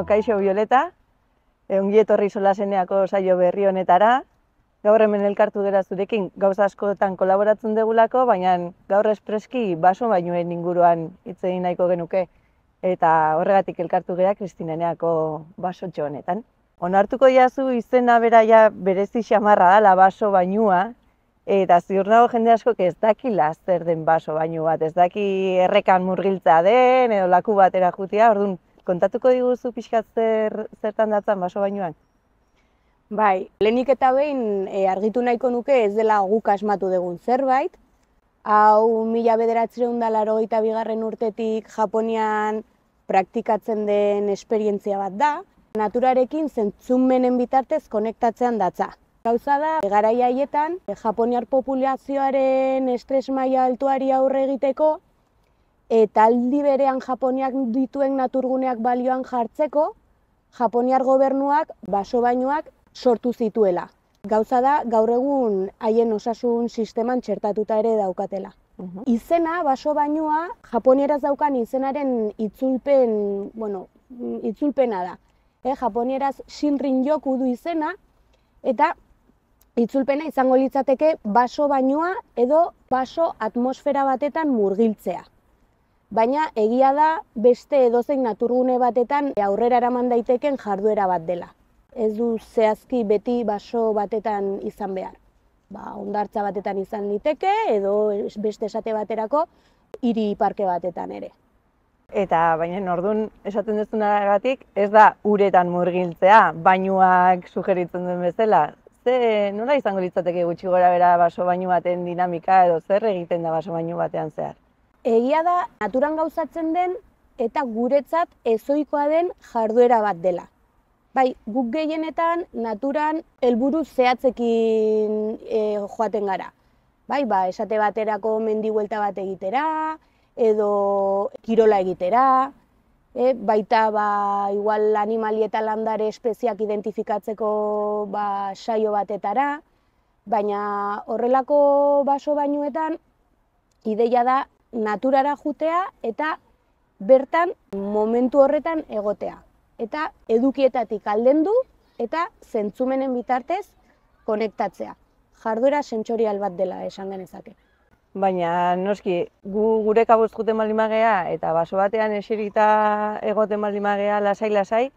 kaixo Violeta, ongi etorri Solaseneako saio berri honetara. Gaur hemen elkartu gera zurekin gauza askotan kolaboratzen degulako, baina gaur espreski baso bainuen inguruan hitz egin nahiko genuke. Eta horregatik elkartu gera Kristineneako basotxo honetan. Onartuko diazu izena beraia berezi xamarra dela baso bainua, eta ziur nago jende askok ez dakila zer den baso bainu bat, ez daki errekan murgiltza den edo laku batera jutia, orduan kontatuko diguzu pixkat zertan datzan baso bainuan? Bai, lehenik eta behin argitu nahiko nuke ez dela guk asmatu dugun zerbait. Hau 1982 urtetik Japonian praktikatzen den esperientzia bat da. Naturarekin zentzumenen bitartez konektatzean datza. Gauza da, garai haietan, japoniar populazioaren estres maila altuari aurre egiteko eta aldi berean Japoniak dituen naturguneak balioan jartzeko, Japoniar gobernuak baso bainuak sortu zituela. Gauza da, gaur egun haien osasun sisteman txertatuta ere daukatela. Izena, baso bainua, japonieraz daukan izenaren itzulpena da. Japonieraz Shinrin-yoku du izena, eta itzulpena izango litzateke baso bainua edo baso atmosfera batetan murgiltzea. Baina egia da beste edozein naturgune batetan aurrera eraman daiteken jarduera bat dela. Ez du zehazki beti baso batetan izan behar. Hondartza batetan izan liteke edo beste esate baterako hiri parke batetan ere. Eta baina orduan esaten duzunagatik ez da uretan murgiltzea, bainuak sugeritzen duen bezala. Nola izango litzateke gutxi gora bera baso bainu baten dinamika edo zer egiten da baso bainu batean zehar? Egia da, naturan gauzatzen den eta guretzat ezohikoa den jarduera bat dela. Bai, guk gehienetan naturan helburu zehatzekin joaten gara. Bai, esate baterako mendi buelta bat egitera, edo kirola egitera, baita igual animali eta landare espeziak identifikatzeko saio batetara, baina horrelako baso bainuetan ideia da naturara jutea eta bertan momentu horretan egotea. Eta edukietatik aldendu eta zentzumenen bitartez konektatzea. Jarduera sentsorial bat dela esan genezake. Baina noski, gure kabuz juten baldin magea eta baso batean eserita egoten baldin magea lasai-lasai,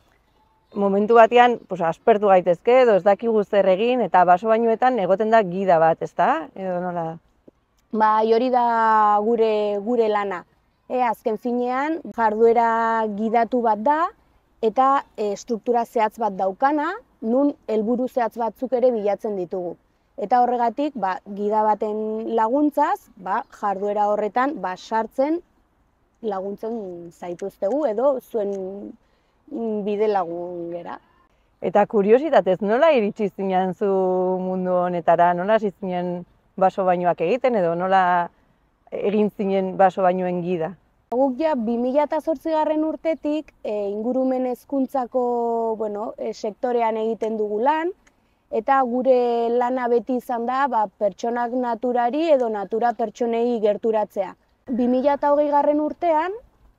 momentu batean aspertu gaitezke edo ez dakigu zer egin eta baso bainuetan egoten da gida bat, ezta? Edo nola da? Bai, hori da gure lana. Azken finean, jarduera gidatu bat da eta struktura zehatz bat daukana, nun helburu zehatz batzuk ere bilatzen ditugu. Eta horregatik, gida baten laguntzaz, jarduera horretan sartzen laguntzen zaituztegu edo zuen bide lagun gera. Eta kuriositatez, nola iritsi zinen zu mundu honetara, nola hasi zinen baso bainuak egiten edo nola egin zinen baso bainuen gida? Guk 2008 urtetik ingurumen hezkuntzako sektorean egiten dugu lan, eta gure lana beti izan da pertsonak naturari edo natura pertsonei gerturatzea. 2020 urtean,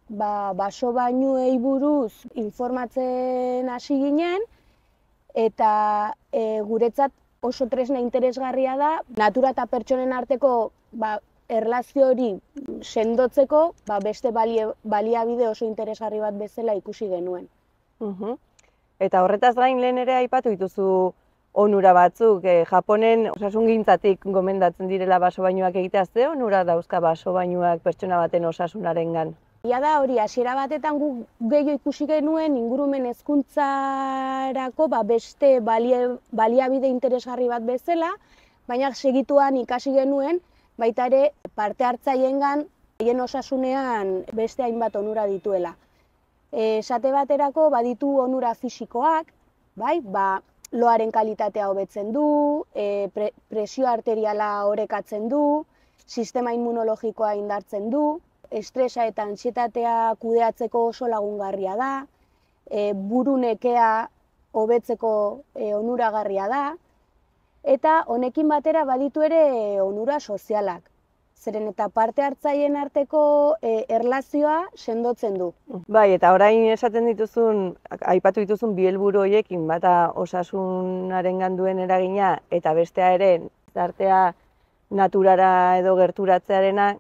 baso bainuei buruz informatzen hasi ginen, eta guretzat oso tresna interesgarria da, natura eta pertsonen arteko erlazio hori sendotzeko beste baliabide oso interesgarri bat bezala ikusi genuen. Eta horretaz gain lehen ere aipatu dituzu onura batzuk, Japonen osasungintzatik gomendatzen direla baso bainuak egitea, ze onura dauzka baso bainuak pertsona baten osasunarengan? Ia da hori, hasiera batetan guk gehiago ikusi genuen ingurumen hezkuntzarako beste baliabide interesgarri bat bezala, baina segituan ikasi genuen baita ere parte hartzaileengan haien osasunean beste hainbat onura dituela. Esate baterako baditu onura fisikoak, loaren kalitatea hobetzen du, presio arteriala orekatzen du, sistema immunologikoa indartzen du, estresa eta antsietatea kudeatzeko oso lagungarria da, buru nekea hobetzeko onuragarria da, eta honekin batera baditu ere onura sozialak. zeren eta parte hartzaileen arteko erlazioa sendotzen du. Bai, eta orain esaten dituzun, aipatu dituzun bi helburu horiekin, bata osasunaren duen eragina eta bestea ere artea naturara edo gerturatzearena,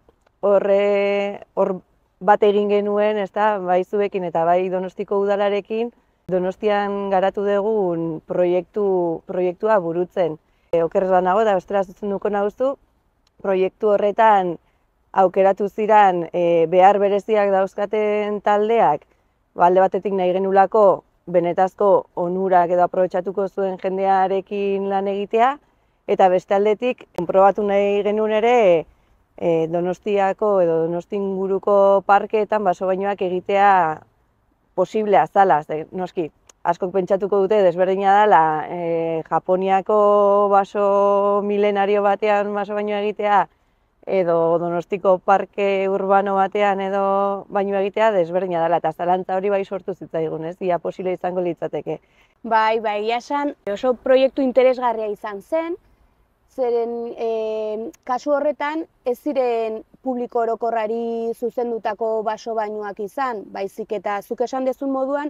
hor bat egin genuen, ezta, bai zuekin eta bai Donostiko udalarekin, Donostian garatu dugun proiektua burutzen. Oker ez banago eta bestela zuzenduko nauzu, proiektu horretan aukeratu ziren behar bereziak dauzkaten taldeak, alde batetik nahi genulako benetazko onurak edo aprobetxatuko zuen jendearekin lan egitea, eta beste aldetik konprobatu nahi genuen ere Donostiako edo Donosti inguruko parkeetan baso-bainuak egitea posiblea zala. Noski, askok pentsatuko dute desberdina dela Japoniako baso milenario batean baso-bainua egitea edo Donostiko parke urbano batean edo baino egitea desberdina dela, eta zalantza hori bai sortu zitzaigun, ez? Ia posible izango litzateke. Bai, egia esan oso proiektu interesgarria izan zen, zeren kasu horretan ez ziren publiko orokorrari zuzendutako baso-bainuak izan, baizik eta zuk esan dezun moduan,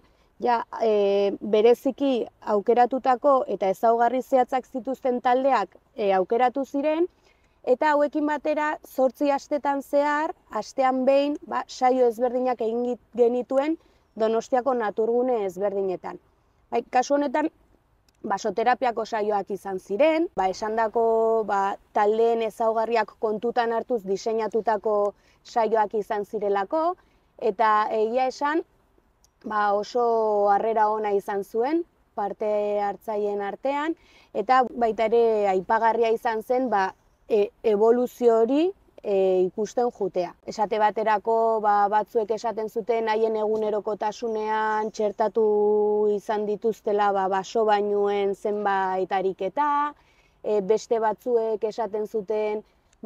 bereziki aukeratutako eta ezaugarri zehatzak zituzten taldeak aukeratu ziren, eta hauekin batera 8 astetan zehar, astean behin, saio ezberdinak egin genituen Donostiako naturgune ezberdinetan. Kasu honetan, basoterapiako saioak izan ziren, esandako taldeen ezaugarriak kontutan hartuz diseinatutako saioak izan zirelako, eta egia esan oso harrera ona izan zuen parte hartzaileen artean, eta baita ere aipagarria izan zen eboluzio hori ikusten jutea. Esate baterako batzuek esaten zuten haien egunerokotasunean txertatu izan dituztela baso-bainuen zenbait ariketa, beste batzuek esaten zuten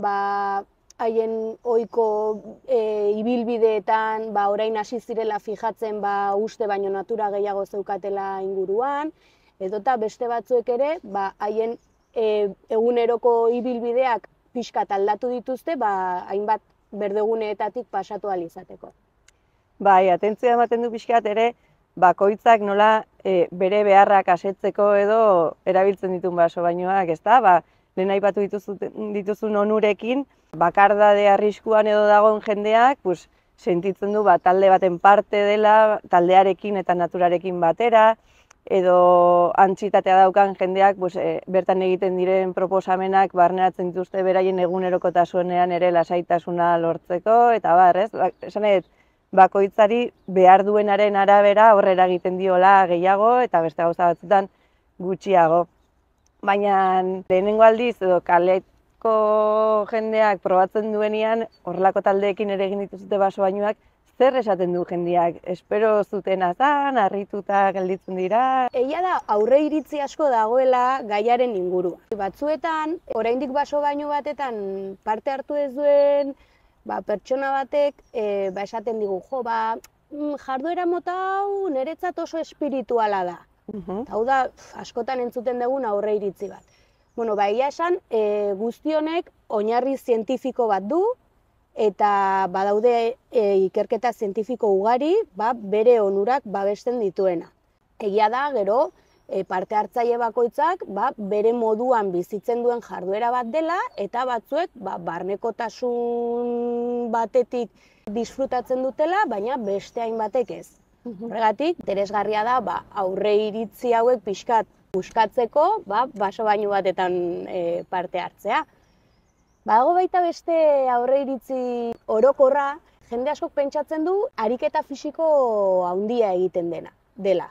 haien ohiko ibilbideetan orain hasi zirela fijatzen uste baino natura gehiago zeukatela inguruan, edota beste batzuek ere haien eguneroko ibilbideak pixkat aldatu dituzte, hainbat berdeguneetatik pasatu ahal izateko. Bai, atentzioa ematen du pixkat ere, bakoitzak nola bere beharrak asetzeko edo erabiltzen dituen baso-bainuak, ezta? Lehen aipatu dituzun onurekin, bakardade arriskuan edo dagoen jendeak, sentitzen du talde baten parte dela, taldearekin eta naturarekin batera, edo antsitatea daukan jendeak bertan egiten diren proposamenak barneratzen dituzte beraien egunerokotasunean ere lasaitasuna lortzeko, eta ez? Esan nahi dut, bakoitzari behar duenaren arabera aurrera egiten diola gehiago eta beste gauza batzutan gutxiago. Baina lehenengo aldiz edo kaleko jendeak probatzen duenean, horrelako taldeekin ere egin dituzte baso-bainuak, zer esaten du jendeak? Espero zutena zen, harrituta gelditzen dira? Egia da, aurre iritzi asko dagoela gaiaren ingurua. Batzuetan, oraindik baso-bainu batetan parte hartu ez duen pertsona batek esaten digu, jarduera mota hau niretzat oso espirituala da. Hau da, askotan entzuten dugun aurre iritzi bat. Egia esan, guzti honek oinarri zientifiko bat du, eta badaude ikerketa zientifiko ugari bere onurak babesten dituena. Egia da, gero, parte hartzaile bakoitzak bere moduan bizitzen duen jarduera bat dela, eta batzuek barnekotasun batetik disfrutatzen dutela, baina beste hainbatek ez. Horregatik, interesgarria da aurre iritzi hauek pixkat buskatzeko baso-bainu batetan parte hartzea. Badago baita beste aurre iritzi orokorra, jende askok pentsatzen du ariketa fisiko handia egiten dela.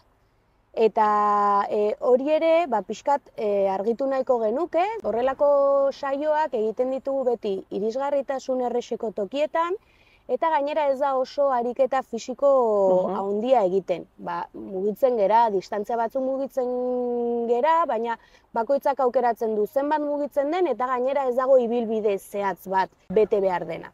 Eta hori ere pixkat argitu nahiko genuke, horrelako saioak egiten ditugu beti irisgarritasun errexeko tokietan, eta gainera ez da oso ariketa fisiko handia egiten. Mugitzen gera, distantzia batzuk mugitzen gera, baina bakoitzak aukeratzen du zenbat mugitzen den, eta gainera ez dago ibilbide zehatz bat bete behar dena.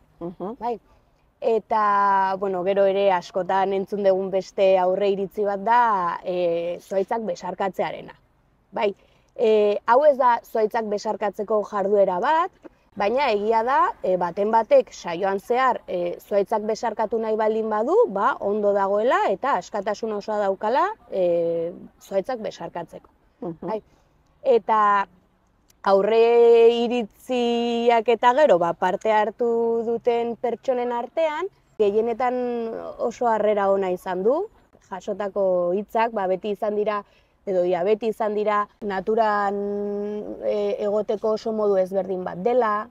Eta, gero ere askotan entzun dugun beste aurre iritzi bat da zuhaitzak besarkatzearena. Hau ez da zuhaitzak besarkatzeko jarduera bat, Baina egia da, baten batek saioan zehar zuhaitzak besarkatu nahi baldin badu, ba, ondo dagoela eta askatasun osoa daukala zuhaitzak besarkatzeko. Bai. Eta aurre iritziak eta gero parte hartu duten pertsonen artean, gehienetan oso harrera ona izan du. Jasotako hitzak beti izan dira, edo beti izan dira, naturan egoteko oso modu ezberdin bat dela,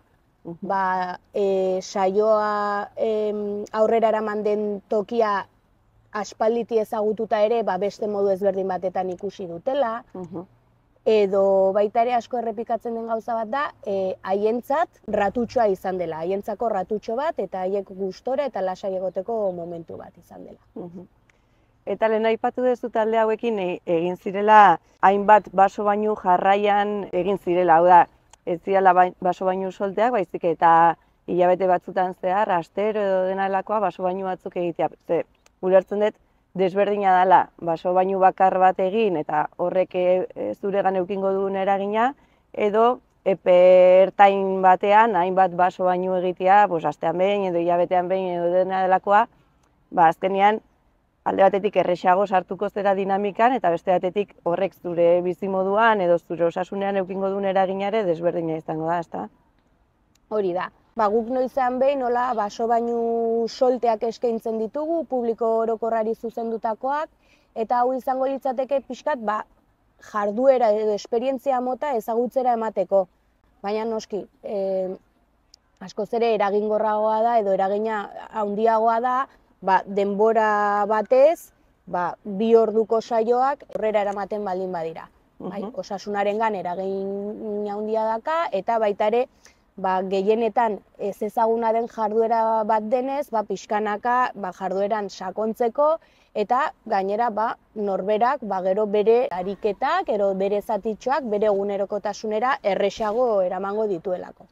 saioa aurrera eraman den tokia aspalditi ezagututa ere beste modu ezberdin batetan ikusi dutela, edo baita ere asko errepikatzen den gauza bat da, haientzat ratutxoa izan dela, haientzako ratutxo bat eta haiek gustora eta lasai egoteko momentu bat izan dela. Eta lehen aipatu duzu talde hauekin egin zirela, hainbat baso bainu jarraian egin zirela, hau da, ez zirela baso bainu solteak, baizik eta hilabete batzutan zehar, astero edo denalakoa baso bainu batzuk egitea. Ulertzen dut, desberdina dela, baso bainu bakar bat egin eta horrek zuregan eukingo duen eragina, edo epe ertain batean, hainbat baso bainu egitea, astean behin edo hilabetean behin edo dena delakoa, azkenean, alde batetik erresago sartuko zera dinamikan, eta beste batetik horrek zure bizimoduan edo zure osasunean eukingo duen eraginare desberdina izango da, ezta? Hori da. Guk noizean behin nola baso bainu solteak eskaintzen ditugu, publiko orokorrari zuzendutakoak, eta hau izango litzateke pixkat jarduera edo esperientzia mota ezagutzera emateko. Baina noski, askoz ere eragingorragoa da edo eragina handiagoa da, denbora batez, 2 orduko saioak aurrera eramaten baldin badira. Osasunarengan eragin handia daka, eta baita ere, gehienetan ez ezaguna den jarduera bat denez, pixkanaka jardueran sakontzeko, eta gainera norberak gero bere ariketak, ero bere zatitxoak, bere egunerokotasunera erresago eramango dituelako.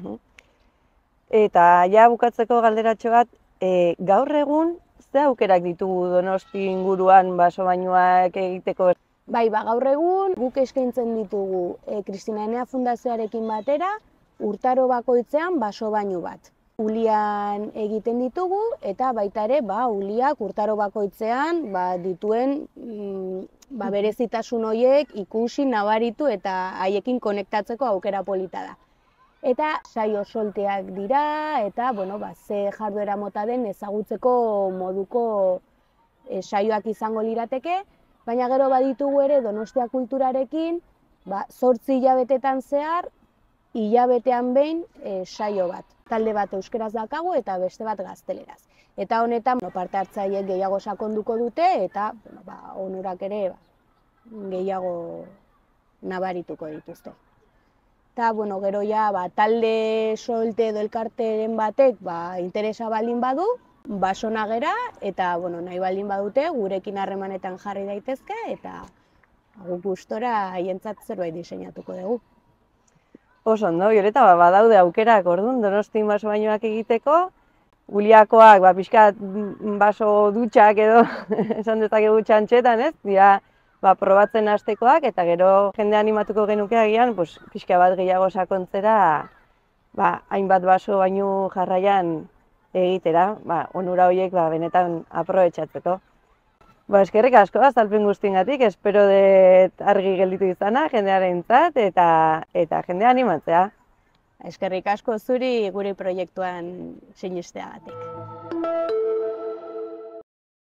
Eta ja bukatzeko galderatxo bat, gaur egun, ze aukerak ditugu Donosti inguruan baso bainuak egiteko? Gaur egun guk eskaintzen ditugu Kristina Enea Fundazioarekin batera, urtaro bakoitzean baso bainu bat. Ulian egiten ditugu eta baita ere uliak urtaro bakoitzean dituen berezitasun horiek ikusi, nabaritu eta haiekin konektatzeko aukera polita da. Eta saio solteak dira eta ze jarduera mota den ezagutzeko moduko saioak izango lirateke, baina gero baditugu ere Donostia Kulturarekin 8 hilabetetan zehar, hilabetean behin saio bat. Talde bat euskeraz daukagu eta beste bat gazteleraz. Eta honetan parte hartzaileek gehiago sakonduko dute eta onurak ere gehiago nabarituko dituzte. Eta gero talde solte edo elkarteren batek interesa baldin badu, basona gera eta nahi baldin badute gurekin harremanetan jarri daitezke eta guk gustora haientzat zerbait diseinatuko dugu. Oso ondo, Violeta, badaude aukerak orduan Donostin baso bainuak egiteko, uliakoak pixkat baso dutxak edo esan dezakegu txantxetan, ez? Dira probatzen hastekoak eta gero jende animatuko genuke agian pixka bat gehiago sakontzera hainbat baso bainu jarraian egitera, onura horiek benetan aprobetxatzeko. Eskerrik asko azalpen guztiengatik, espero dut argi gelditu izana jendearentzat eta jendea animatzea. Eskerrik asko zuri gure proiektuan sinesteagatik.